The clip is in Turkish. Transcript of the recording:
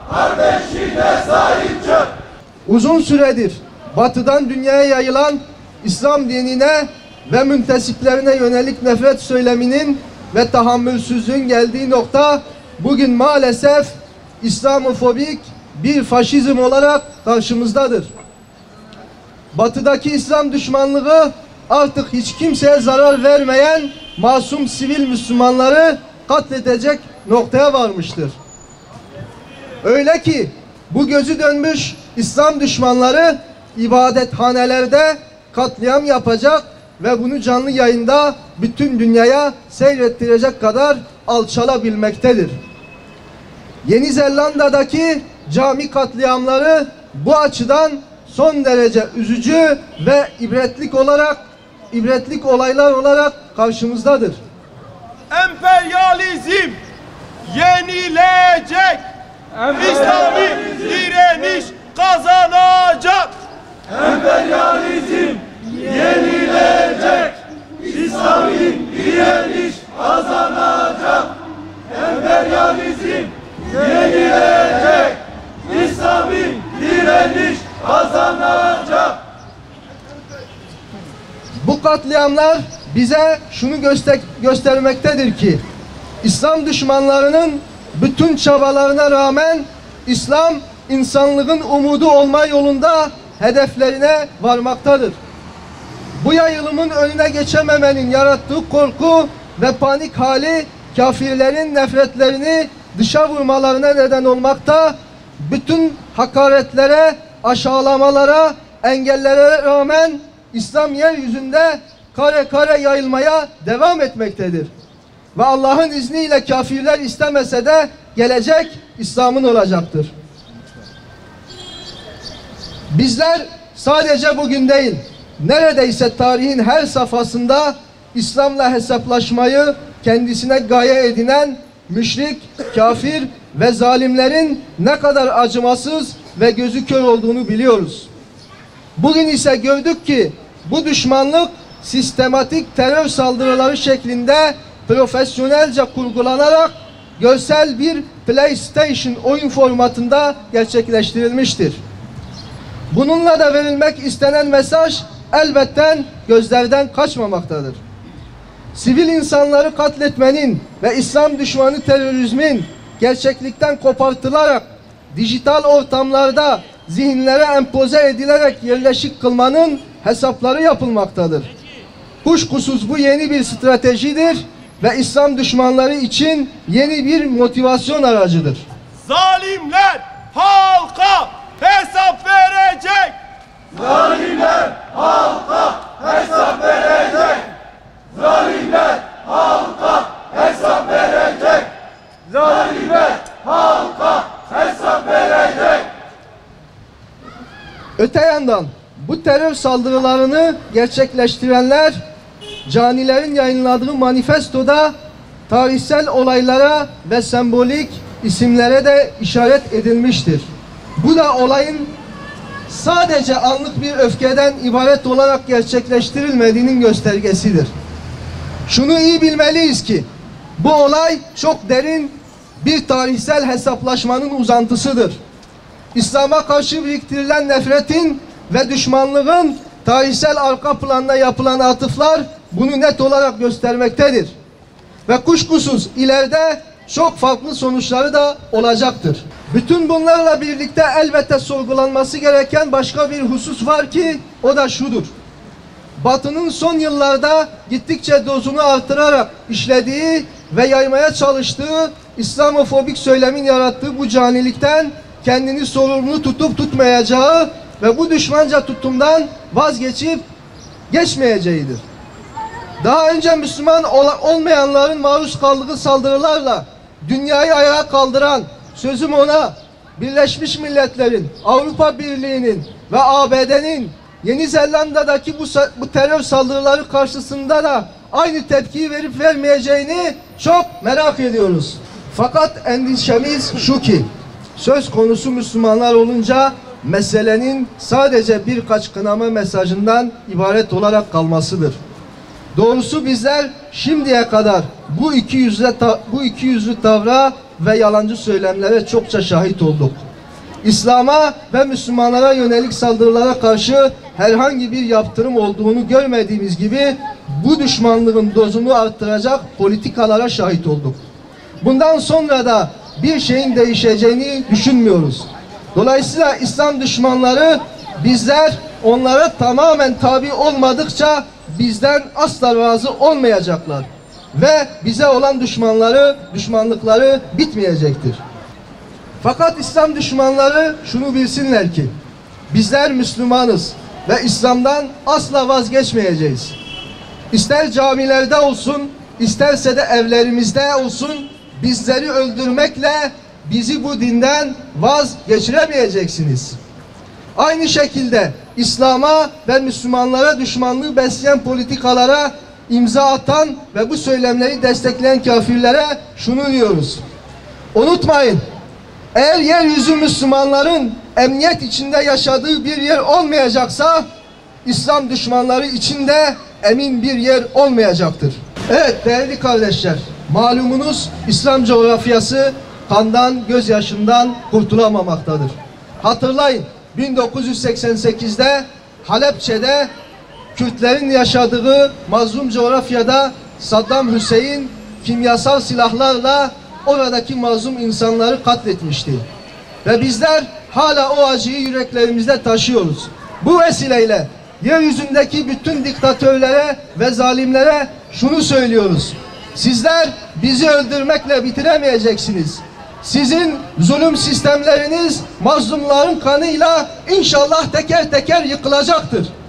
kardeşine sahip çık. Uzun süredir batıdan dünyaya yayılan İslam dinine ve müntesiplerine yönelik nefret söyleminin ve tahammülsüzlüğün geldiği nokta bugün maalesef İslamofobik bir faşizm olarak karşımızdadır. Batıdaki İslam düşmanlığı artık hiç kimseye zarar vermeyen masum sivil Müslümanları katledecek noktaya varmıştır. Öyle ki bu gözü dönmüş İslam düşmanları ibadethanelerde katliam yapacak ve bunu canlı yayında bütün dünyaya seyrettirecek kadar alçalabilmektedir. Yeni Zelanda'daki cami katliamları bu açıdan son derece üzücü ve ibretlik olaylar olarak karşımızdadır. Emperyalizm yenilecek. İslami direniş kazanacak. Emperyalizm yenilecek. İslami direniş kazanacak. Emperyalizm yenilecek. İslami direniş kazanacak. Bu katliamlar bize şunu göstermektedir ki İslam düşmanlarının bütün çabalarına rağmen İslam insanlığın umudu olma yolunda hedeflerine varmaktadır. Bu yayılımın önüne geçememenin yarattığı korku ve panik hali kafirlerin nefretlerini dışa vurmalarına neden olmakta, bütün hakaretlere, aşağılamalara, engellere rağmen İslam yeryüzünde kare kare yayılmaya devam etmektedir. Ve Allah'ın izniyle kafirler istemese de gelecek İslam'ın olacaktır. Bizler sadece bugün değil, neredeyse tarihin her safhasında İslam'la hesaplaşmayı kendisine gaye edinen müşrik, kafir ve zalimlerin ne kadar acımasız ve gözü kör olduğunu biliyoruz. Bugün ise gördük ki bu düşmanlık sistematik terör saldırıları şeklinde profesyonelce kurgulanarak görsel bir PlayStation oyun formatında gerçekleştirilmiştir. Bununla da verilmek istenen mesaj elbette gözlerden kaçmamaktadır. Sivil insanları katletmenin ve İslam düşmanı terörizmin gerçeklikten kopartılarak dijital ortamlarda zihinlere empoze edilerek yerleşik kılmanın hesapları yapılmaktadır. Kuşkusuz bu yeni bir stratejidir ve İslam düşmanları için yeni bir motivasyon aracıdır. Zalimler halka hesap verecek. Zalimler halka hesap verecek. Zalimler halka hesap verecek. Zalimler halka hesap verecek. Öte yandan bu terör saldırılarını gerçekleştirenler canilerin yayınladığı manifestoda tarihsel olaylara ve sembolik isimlere de işaret edilmiştir. Bu da olayın sadece anlık bir öfkeden ibaret olarak gerçekleştirilmediğinin göstergesidir. Şunu iyi bilmeliyiz ki bu olay çok derin bir tarihsel hesaplaşmanın uzantısıdır. İslam'a karşı biriktirilen nefretin ve düşmanlığın tarihsel arka planda yapılan atıflar bunu net olarak göstermektedir. Ve kuşkusuz ileride çok farklı sonuçları da olacaktır. Bütün bunlarla birlikte elbette sorgulanması gereken başka bir husus var ki o da şudur. Batı'nın son yıllarda gittikçe dozunu artırarak işlediği ve yaymaya çalıştığı İslamofobik söylemin yarattığı bu canilikten kendini sorumlu tutup tutmayacağı ve bu düşmanca tutumdan vazgeçip geçmeyeceğidir. Daha önce Müslüman olmayanların maruz kaldığı saldırılarla dünyayı ayağa kaldıran, sözüm ona, Birleşmiş Milletler'in, Avrupa Birliği'nin ve ABD'nin Yeni Zelanda'daki bu terör saldırıları karşısında da aynı tepkiyi verip vermeyeceğini çok merak ediyoruz. Fakat endişemiz şu ki, söz konusu Müslümanlar olunca meselenin sadece birkaç kınama mesajından ibaret olarak kalmasıdır. Doğrusu bizler şimdiye kadar bu ikiyüzlü tavra ve yalancı söylemlere çokça şahit olduk. İslam'a ve Müslümanlara yönelik saldırılara karşı herhangi bir yaptırım olduğunu görmediğimiz gibi bu düşmanlığın dozunu arttıracak politikalara şahit olduk. Bundan sonra da bir şeyin değişeceğini düşünmüyoruz. Dolayısıyla İslam düşmanları, bizler onlara tamamen tabi olmadıkça bizden asla razı olmayacaklar. Ve bize olan düşmanlıkları bitmeyecektir. Fakat İslam düşmanları şunu bilsinler ki bizler Müslümanız ve İslam'dan asla vazgeçmeyeceğiz. İster camilerde olsun, isterse de evlerimizde olsun, bizleri öldürmekle bizi bu dinden vazgeçiremeyeceksiniz. Aynı şekilde İslam'a ve Müslümanlara düşmanlığı besleyen politikalara imza atan ve bu söylemleri destekleyen kafirlere şunu diyoruz: unutmayın, eğer yeryüzü Müslümanların emniyet içinde yaşadığı bir yer olmayacaksa, İslam düşmanları için de emin bir yer olmayacaktır. Evet değerli kardeşler, malumunuz İslam coğrafyası kandan, gözyaşından kurtulamamaktadır. Hatırlayın, 1988'de Halepçe'de Kürtlerin yaşadığı mazlum coğrafyada Saddam Hüseyin kimyasal silahlarla oradaki mazlum insanları katletmişti. Ve bizler hala o acıyı yüreklerimizde taşıyoruz. Bu vesileyle yeryüzündeki bütün diktatörlere ve zalimlere şunu söylüyoruz: sizler bizi öldürmekle bitiremeyeceksiniz. Sizin zulüm sistemleriniz mazlumların kanıyla inşallah teker teker yıkılacaktır.